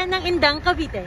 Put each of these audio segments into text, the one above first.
bayan ng Indang, Cavite.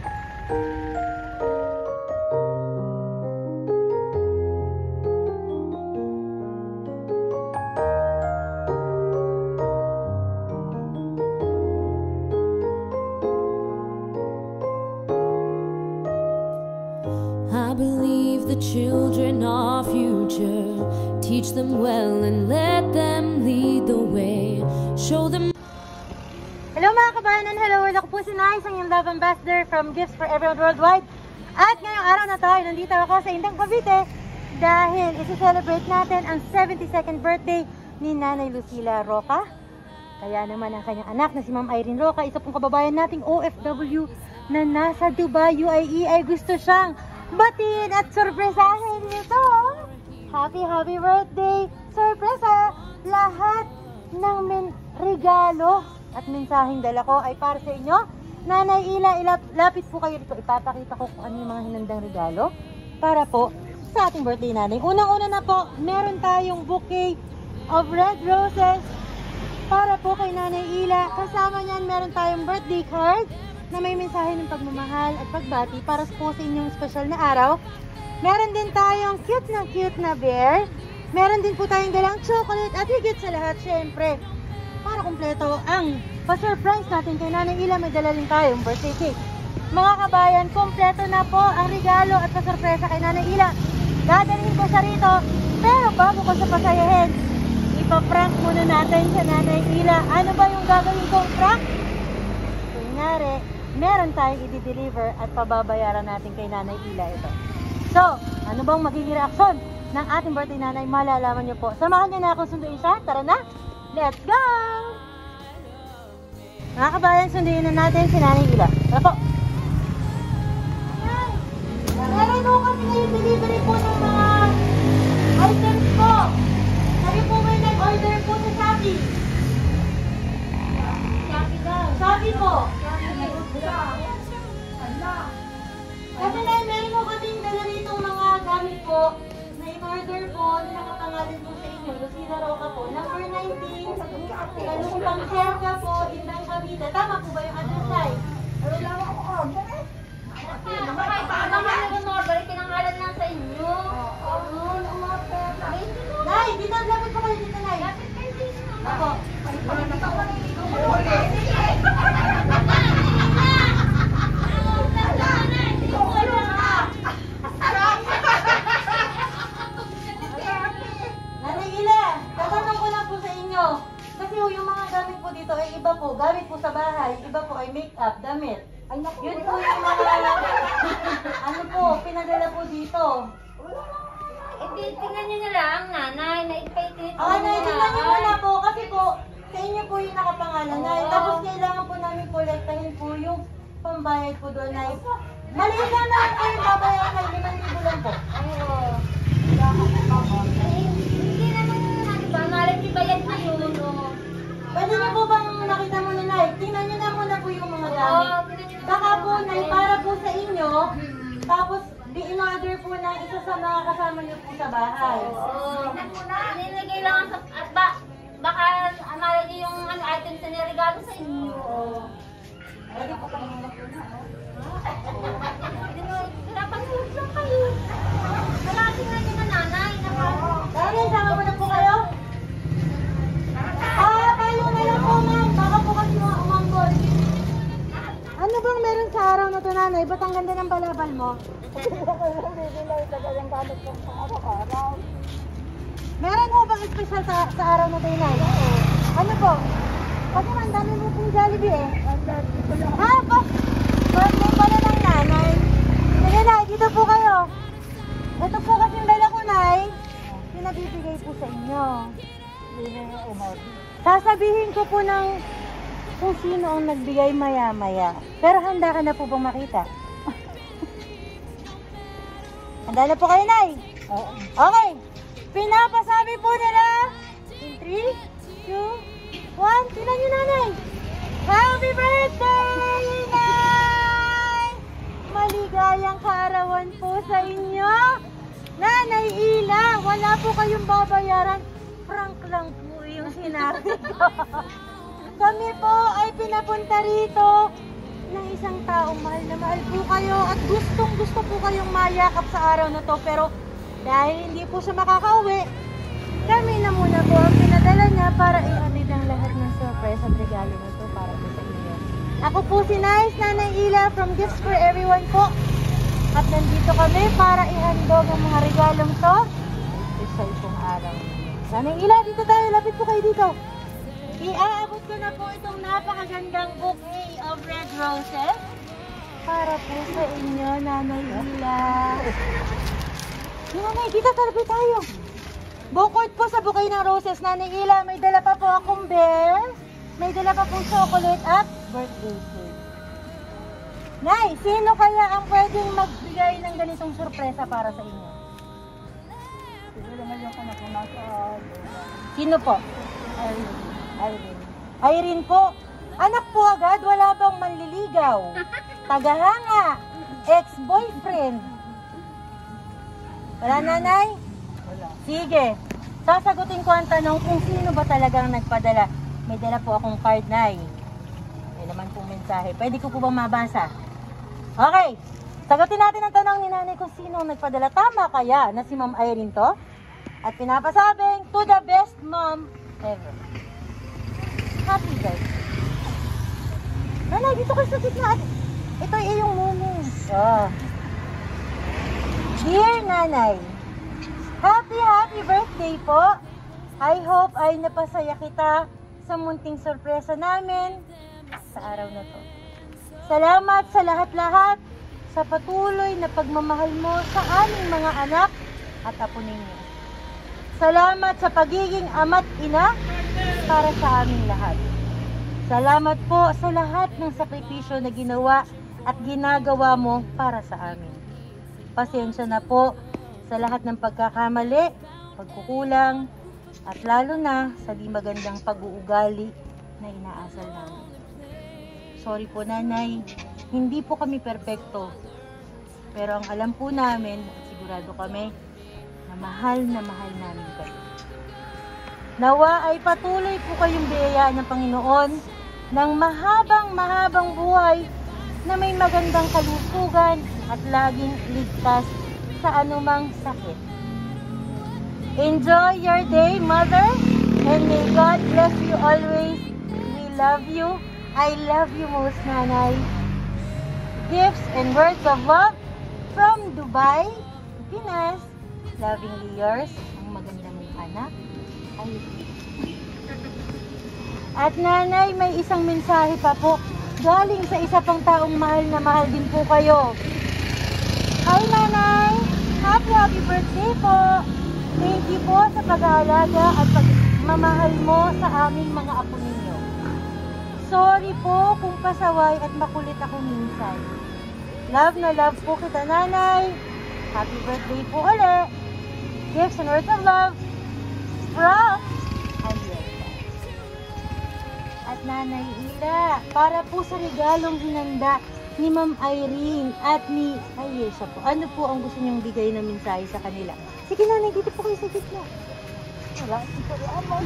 I believe the children are future. Teach them well and let them lead the way. Show them. Hello mga kabayanan, hello! Ako po si Nice, ang yung Love Ambassador from Gifts for Everyone Worldwide. At ngayong araw na to, nandito ako sa Indang, Cavite dahil isi-celebrate natin ang 72nd birthday ni Nanay Lucila Roca. Kaya naman ang kanyang anak na si Ma'am Irene Roca, isa pong kababayan nating OFW na nasa Dubai, UAE, ay gusto siyang batiin at sorpresahin nito. Happy birthday! Sorpresa! Lahat ng regalo at mensaheng dala ko ay para sa inyo. Nanay Ila, lapit po kayo dito. Ipapakita ko kung ano yung mga hinandang regalo para po sa ating birthday nanay. Unang-una na po, meron tayong bouquet of red roses para po kay Nanay Ila. Kasama niyan, meron tayong birthday card na may mensahe ng pagmamahal at pagbati para po sa inyong special na araw. Meron din tayong cute na bear. Meron din po tayong dalang chocolate at higit sa lahat, syempre, para kumpleto ang pa-surprise natin kay Nanay Ila, may dala din tayong birthday cake. Mga kabayan, kumpleto na po ang regalo at pa-surpresa kay Nanay Ila. Dadalhin ko siya rito, pero bago ko sa pasayahin, ipaprank muna natin sa Nanay Ila. Ano ba yung gagawin kong prank? Kunyari, meron tayong i-deliver at pababayaran natin kay Nanay Ila ito. So, ano bang magiging reaksyon ng ating birthday nanay? Malalaman niyo po. Samahan niyo na akong sunduin siya. Tara na! Let's go! Mga kabayan, sunduin na natin si Nanay Ila. Tara po! Meron po kami ngayon delivery po ng mga items po. Sabi po may nag-order po sa Shopee. Shopee daw. Shopee po. Kasi na meron po kaming dala rito mga gamit po na in-order po na nakapangalan po sa inyo. Lucila Roca po. Number 19. Kalupang Serca po. Indang, Cavite. Tama po ba yung address ay? Wala ako on. Bakit kinangalan lang sa inyo? Nay, dito lapit po kayo dito, Nay. Lapit kayo dito. Ako. Nanay Ila, tatanong ko lang po sa inyo. Kasi yung mga gamit po dito ay iba po. Gamit po sa bahay. Iba po ay make-up, damit. Yun po yung mga ano po, pinadala po dito. Tingnan nyo na lang, nanay, na-ipay-tit. Nay, tingnan nyo muna po. Kasi po, sa inyo po yung nakapangalan, Nay. Tapos kailangan po namin kolektahin po yung pambayad po doon, Nay. Maliit lang naman po yung babayaran kay 5,000 lang po. Hindi naman, diba, malam di bayad na yun, Pwede niyo po bang nakita mo na, Nay? Tingnan nyo na muna po yung mga gamit. Baka po, Nay, para po sa inyo, tapos in-order po ng isa sa mga kasama niyo po sa bahay. Nilagay lang sa, at baka amala niyo yung items na niregalo sa inyo. Pwede po kami Napag-hood lang kayo. Malaki nga nyo na nanay. Nanay, sama mo na po kayo? Kayo na lang po, ma'am. Baka po kasi mga umangkol. Ano bang meron sa araw na to, Nanay? Ba't ang ganda ng balabal mo? Meron po bang special sa araw na to, Nay? Ano po? Kasi ang dami mo pong Jollibee eh. Birthday pala ng nanay. Sige, Nay, dito po kayo. Ito po kasing dala ko, Nay. Pinabibigay po sa inyo. Sasabihin ko po ng kung sino ang nagbigay maya-maya. Pero handa ka na po bang makita? Handa na po kayo, Nay? Okay. Pinapasabi po nila. In 3, 2, 1. Tingnan nyo, Nanay. Happy birthday, Nay! Maligayang kaarawan po sa inyo. Nanay Ila, wala po kayong babayaran. Prank lang po yung sinabi ko. Kami po ay pinapunta rito ng isang taong mahal na mahal po kayo at gustong gusto po kayong mayakap sa araw na to. Pero dahil hindi po siya makakauwi, kami na muna po ang pinadala niya para ihatid ang lahat ng surprise at regalo na to para po sa inyo. Ako po si Nice, Nanay Ila from Gifts for Everyone po. At nandito kami para ihandog ang mga regalong to sa isang araw. Nanay Ila, dito tayo. Lapit po kayo dito. Iaabot ko na po itong napakagandang bouquet of red roses para po sa inyo, Nanay Ila. Nanay, dito talabi tayo. Bukod po sa bouquet ng roses, Nanay Ila, may dala pa po akong bear, may dala pa pong chocolate at birthday cake. Nay, sino kaya ang pwedeng magbigay ng ganitong sorpresa para sa inyo? Sino po? Irene. Irene po. Anak po agad, wala bang manliligaw? Tagahanga? Ex-boyfriend? Wala, Nanay? Wala. Sige. Sasagutin ko ang tanong kung sino ba talagang nagpadala. May dala po akong card, Nay. May naman pong mensahe. Pwede ko po bang mabasa? Okay. Sagutin natin ang tanong ni Nanay kung sino ang nagpadala. Tama kaya na si Ma'am Irene to? At pinapasabing, to the best mom ever. Happy birthday. Nanay, dito kayo sa gitna. Ito ay iyong mumu. Oh. Dear Nanay, happy birthday po. I hope ay napasaya kita sa munting sorpresa namin sa araw na to. Salamat sa lahat-lahat sa patuloy na pagmamahal mo sa aming mga anak at apo ninyo. Salamat sa pagiging ama't ina para sa aming lahat. Salamat po sa lahat ng sakripisyo na ginawa at ginagawa mo para sa amin. Pasensya na po sa lahat ng pagkakamali, pagkukulang, at lalo na sa di magandang pag-uugali na inaasal namin. Sorry po, Nanay, hindi po kami perpekto. Pero ang alam po namin, at sigurado kami, na mahal namin kayo. Nawa ay patuloy po kayong biyayaan ng Panginoon ng mahabang buhay na may magandang kalusugan at laging ligtas sa anumang sakit. Enjoy your day, Mother, and may God bless you always. We love you. I love you most, Nanay. Gifts and words of love from Dubai, Pinas. Lovingly yours, ang maganda mong anak. At Nanay, may isang mensahe pa po galing sa isa pang taong mahal na mahal din po kayo. Hi Nanay! Happy birthday po! Thank you po sa pag-aalaga at pagmamahal mo sa aming mga apo ninyo. Sorry po kung pasaway at makulit ako minsan. Love na love po kita, Nanay. Happy birthday po ulit. Gifts and words of love from Alieta. At Nanay Ila, para po sa regalong hinanda ni Ma'am Irene at ni Ayesha po. Ano po ang gusto niyong bigay na mensahe sa kanila? Sige Nanay, dito po kayo sa gitna. Wala, ito naman.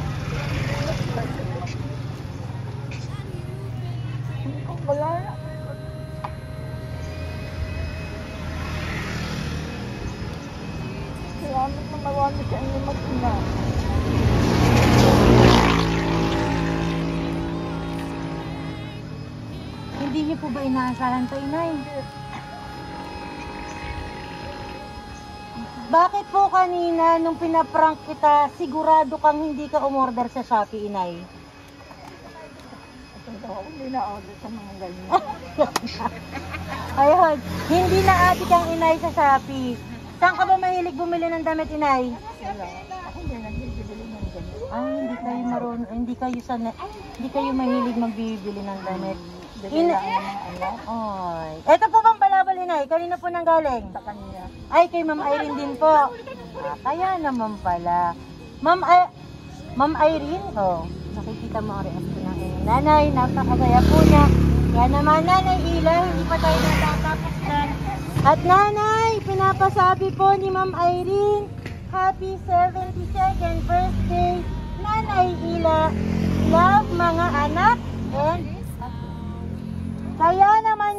Wala na. Salamat na marami sa inyo mag-ina. Hindi niyo po ba inaasahan to, Inay? Bakit po kanina nung pinaprank kita, sigurado kang hindi ka umorder sa Shopee, Inay? Hindi na-order sa mga ganyan. Ayun, hindi na-adik ang Inay sa Shopee. Saan ka ba mahilig bumili ng damit, Inay? Wala. Ako hindi nagbibili ng damit. Hindi kayo marunong, hindi kayo mahilig magbibili ng damit. Ay. Ito po bang balabal, Inay? Kanina po nang galing? Sa kanya. Ay, kay Ma'am Irene din po. Kaya naman pala. Ma'am Irene, nakikita mo ang reaction ng inyong nanay. Napakasaya po niya. Kaya naman, Nanay Ila, hindi pa tayo natatapos na. At Nanay, pinapasabi po ni Ma'am Irene, happy 72nd birthday, Nanay Ila. Love mga anak and kaya naman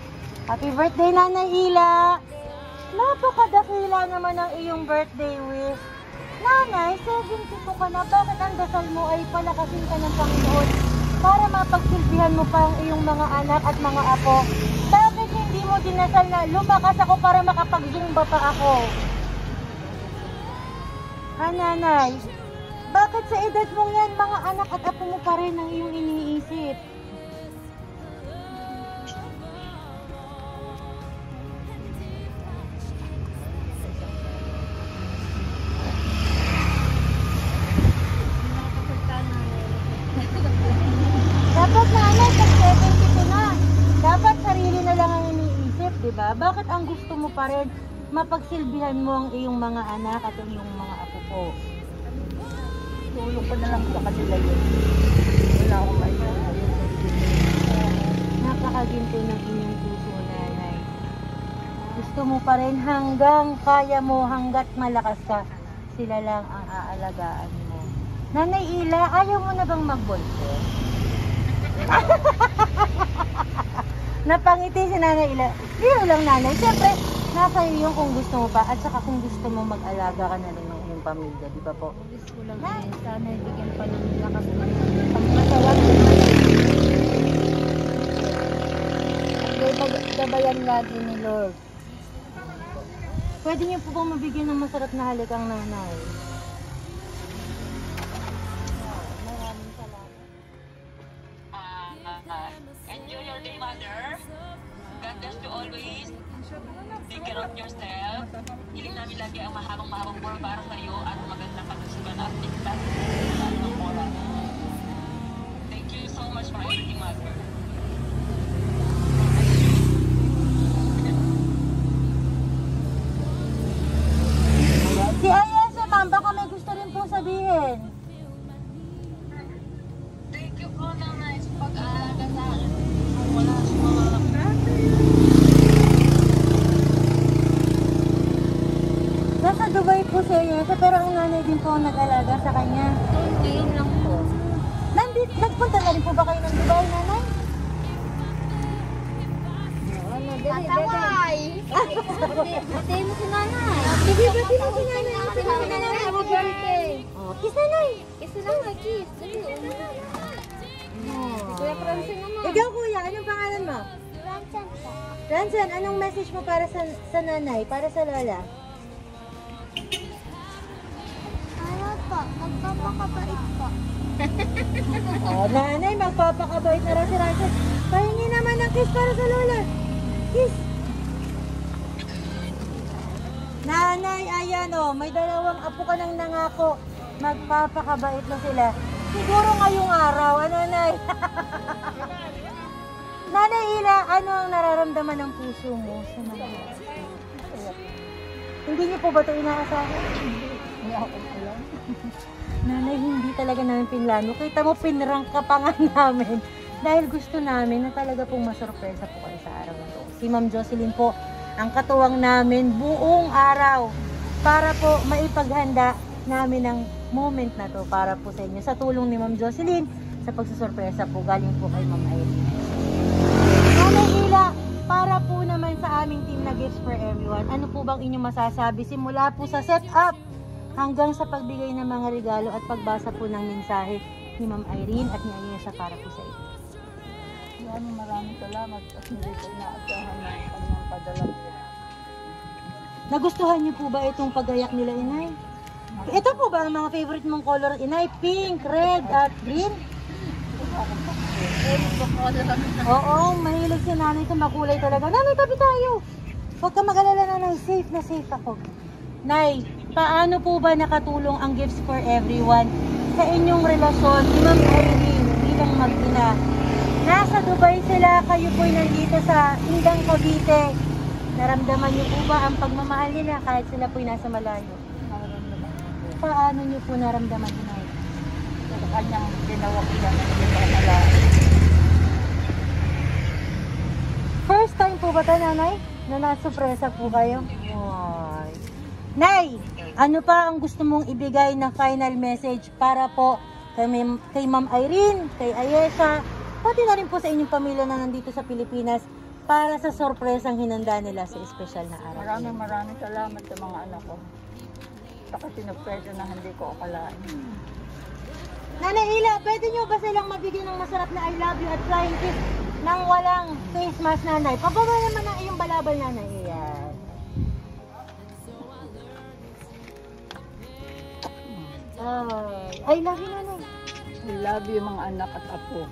Happy birthday, Nanay Ila! Napakadakila naman ang iyong birthday wish. Nanay, 72 ka na. Bakit ang dasal mo ay palakasin ka ng Panginoon para mapagsilbihan mo pa ang iyong mga anak at mga apo? Bakit hindi mo dinasal na lumakas ako para makapag-zumba pa ako? Ha, Nanay? Bakit sa edad mong yan, mga anak at apo mo pa rin ang iyong iniisip? Dapat Nanay, pag 72 na, dapat sarili na lang ang iniisip, di ba? Bakit ang gusto mo pa rin mapagsilbihan mo ang iyong mga anak at ang iyong mga apo po? Tulong ko na lang sa kanila yun. Wala akong maiwan. Napakaginto ng inyong puso, Nanay. Gusto mo pa rin hanggang kaya mo, hanggat malakas ka, sila lang ang aalagaan mo. Nanay Ila, ayaw mo na bang mag-boyfriend? Napangiti si Nanay Ila. Biro lang, Nanay. Siyempre, nasa iyo yung kung gusto mo pa at saka kung gusto mo mag-alaga ka na rin ng iyong pamilya, di ba po? Gusto ko lang din. Sana bigyan pa ng lakas ng pagpasawag. At gabayan lagi ni Lord. Pwede niyo po bang mabigyan ng masarap na halik ang nanay? Maraming salamat. Enjoy your day, Mother. God bless you always. Take care of yourself. Hiling namin lagi ang mahabang buwan para sa iyo at magandang pagkasiban at tigtas ng oras. Thank you so much for everything, Mother. Si Ayesa, ma'am, baka may gusto rin pong sabihin. Thank you po ng nice pag-aalaga sa akin. Wala sa mga Nasa Dubai po si Ayesa, pero ang nanay din po ang nag-alaga sa kanya. Ngayon lang po. Nagpunta na rin po ba kayo ng Dubai, nanay? Ano, Tataway! Bati mo si nanay. Sige, bati mo si nanay. Bati mo si nanay. Happy birthday. Oh, kiss nanay. Kiss na lang, kiss. Kuya Francine naman. Ikaw, kuya, anong pangalan mo? Ransan, anong message mo para sa nanay, para sa lola? Ano po? Magpapakabait po. Oh, nanay, magpapakabait na raw si Ransan. Pahingi naman ng kiss para sa lola. Kiss. Nanay, ayan o, may dalawang apo ka nang nangako. Magpapakabait na sila. Siguro ngayong araw, ano, Nay? Nanay Ila, ano ang nararamdaman ng puso mo sa mga Hindi niyo po ba ito inaasahan? Hindi ako alam. Nanay, hindi talaga namin pinlano. Kita mo, pinrank ka pa nga namin. Dahil gusto namin na talaga pong masurpresa po kayo sa araw na to. Si Ma'am Jocelyn po, ang katuwang namin buong araw para po maipaghanda namin ang moment na to para po sa inyo. Sa tulong ni Ma'am Jocelyn, sa pagsusurpresa po, galing po kay Ma'am Irene. Nanay Ila, para po naman sa aming team na Gifts for Everyone, ano po bang inyong masasabi simula po sa setup hanggang sa pagbigay ng mga regalo at pagbasa po ng mensahe ni Ma'am Irene at ni Ayesha para po sa inyo. Maraming salamat at hindi ko inaasahan na kanyang padala po. Nagustuhan niyo po ba itong pagayak nila, Inay? Ito po ba ang mga favorite mong color, Inay? Pink, red, at green? Oo, mahilig si nanay sa makulay talaga. Nanay, tabi tayo. Huwag ka mag-alala, nanay. Safe na safe ako. Nay, paano po ba nakatulong ang Gifts for Everyone sa inyong relasyon ni Ma'am Irene bilang mag-ina? Nasa Dubai sila, kayo po'y nandito sa Indang Cavite. Naramdaman niyo po ba ang pagmamahal nila kahit sila po'y nasa malayo? Paano niyo po naramdaman, Inay? Sa kanyang ginawa ko yan, hindi ko malayo. First time po ba ito, nanay? Na nasurpresa po kayo? Ay. Nay, ano pa ang gusto mong ibigay na final message para po kay Ma'am Irene, kay Ayesha, pati na rin po sa inyong pamilya na nandito sa Pilipinas para sa sorpresang hinanda nila sa espesyal na araw? Maraming salamat sa mga anak ko. Saka sinupwede na hindi ko akalain. Nanay Ila, pwede nyo ba silang mabigyan ng masarap na I love you at flying kiss nang walang face mask, nanay? Pababa naman ang iyong balabal, nanay. Ayan. I love you, nanay. I love you mga anak at apo.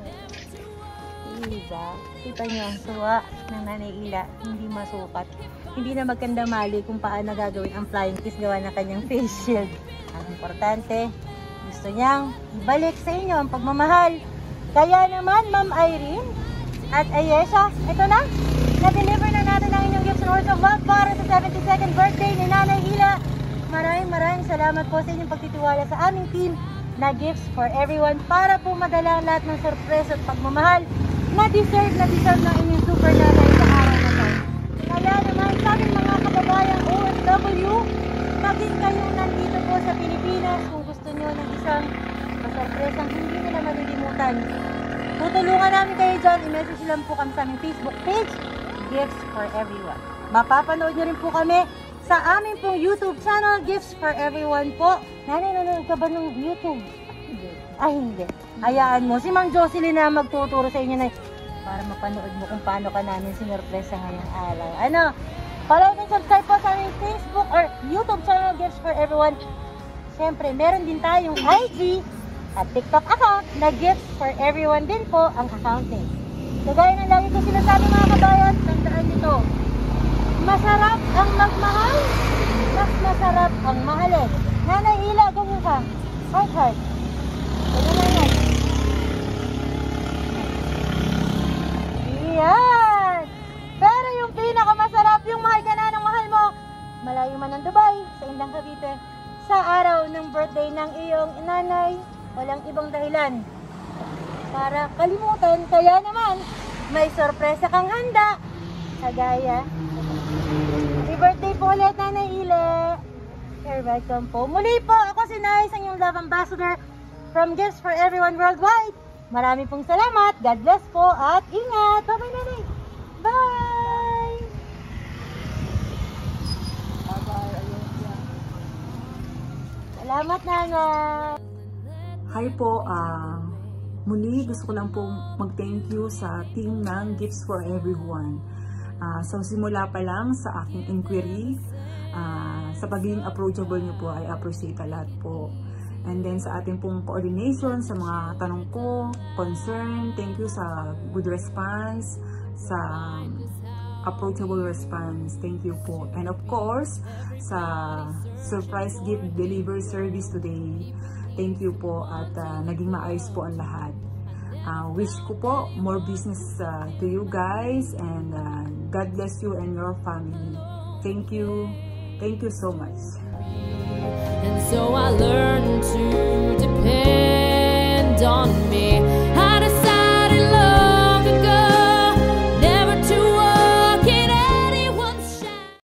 Diba? Kita nyo ang suwa ng nanay Ila. Hindi masukat. Hindi na magkandamali kung paano gagawin ang flying kiss gawa ng kanyang face shield. Ang importante, gusto niyang ibalik sa inyo ang pagmamahal. Kaya naman, Ma'am Irene at Ayesha, ito na. Na-deliver na natin ang inyong gifts and words of love para sa 72nd birthday ni Nanay Ila. Maraming salamat po sa inyong pagtitiwala sa aming team na Gifts for Everyone para po madala lahat ng surprise at pagmamahal na deserve ng inyong super nanay sa araw na to. Kaya naman sa aming mga kababayang OFW, maging kayong nandito po sa Pilipinas kung gusto nyo ng isang masurpresang hindi nila malilimutan. Tutulungan namin kayo dyan. I-message lang po kami sa aming Facebook page, Gifts for Everyone. Mapapanood nyo rin po kami sa aming pong YouTube channel, Gifts for Everyone po. Nanay, nanonood ka ba ng YouTube? Hindi. Ay, hindi. Hayaan mo. Si Mang Jocelyn na magtuturo sa inyo na para mapanood mo kung paano ka namin sinurpresa ngayong araw. Ano? Follow and subscribe po sa aming Facebook or YouTube channel, Gifts for Everyone. Siyempre, meron din tayong IG at TikTok account na Gifts for Everyone din po ang account name. So, gaya ng lagi ko sinasabi mga kabayan, tandaan nito. Masarap ang magmahal, mas masarap ang mahalin. Nanay Ila, ganyan ka. Heart, heart. Ganyan, nanay. Yan! Pero yung pinakamasarap, yung mahal ka na ng mahal mo, malayo man ng Dubai, sa Indang Cavite, sa araw ng birthday ng iyong nanay, walang ibang dahilan para kalimutan. Kaya naman, may sorpresa kang handa. Kagaya, happy birthday po ulit, Nanay Ila. You're welcome po. Muli po, ako si Nay, ang inyong love ambassador from Gifts for Everyone Worldwide. Marami pong salamat. God bless po at ingat. Bye-bye, Nanay. Bye! Bye-bye, Ayesha. Salamat, Nanay. Hi po, muli gusto ko lang pong mag-thank you sa team ng Gifts for Everyone. So simula pa lang sa aking inquiry, sa pagiging approachable niyo po, I appreciate a lot po. And then sa ating pong coordination, sa mga tanong ko, concern, thank you sa good response, sa approachable response, thank you po. And of course, sa surprise gift delivery service today, thank you po at naging maayos po ang lahat. Wish ko po more business to you guys and God bless you and your family. Thank you. Thank you so much. And so I learned to depend on me.